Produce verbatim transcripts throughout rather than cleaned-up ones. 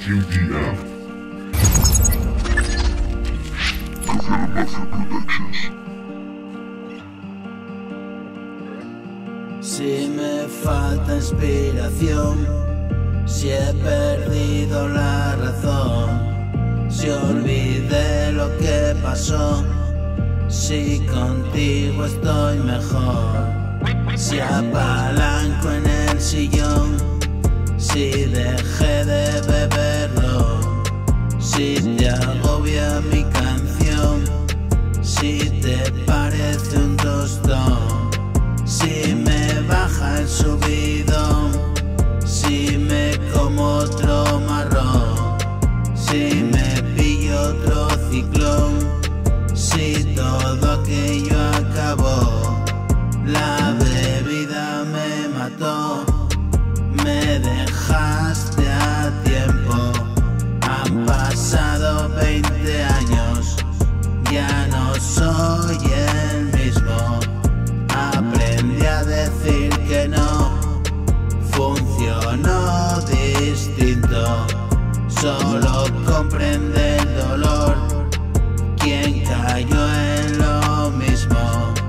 U D M. Si me falta inspiración, si he perdido la razón, si olvidé lo que pasó, si contigo estoy mejor, si apalanco en el sillón, si dejé de beberlo, si te agobia mi canción, si te parece un tostón, si me baja el subidón, si me como otro marrón, si me pillo otro ciclón, si todo aquello acabó, la bebida me mató, me dejaste a tiempo, han pasado veinte años, ya no soy el mismo, aprendí a decir que no, funcionó distinto, solo comprende el dolor quien cayó en lo mismo.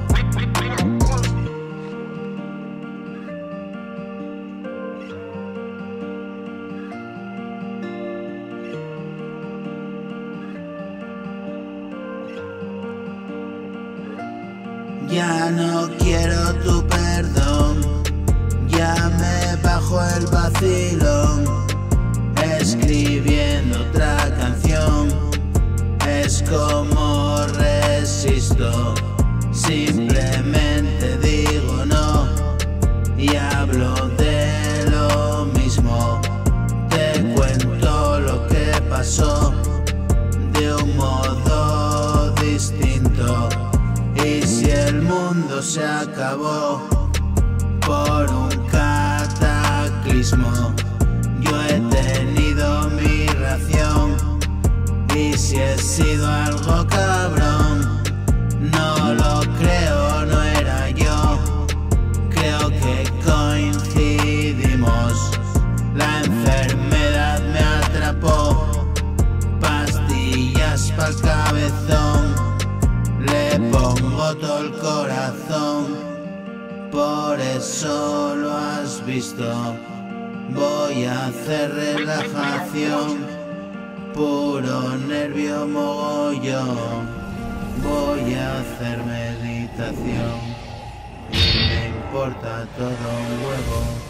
Ya no quiero tu perdón, ya me bajo el vacilón, escribiendo otra canción, es como resisto, simplemente digo no, y hablo de lo mismo, te cuento lo que pasó, de un modo distinto. Y si el mundo se acabó por un cataclismo, yo he tenido mi ración. Y si he sido algo cabrón, no lo creo, no era yo. Creo que coincidimos, la enfermedad me atrapó, pastillas pa'l cabezón, le pongo todo el corazón, por eso lo has visto. Voy a hacer relajación, puro nervio mogollón. Voy a hacer meditación, y me importa todo un huevo.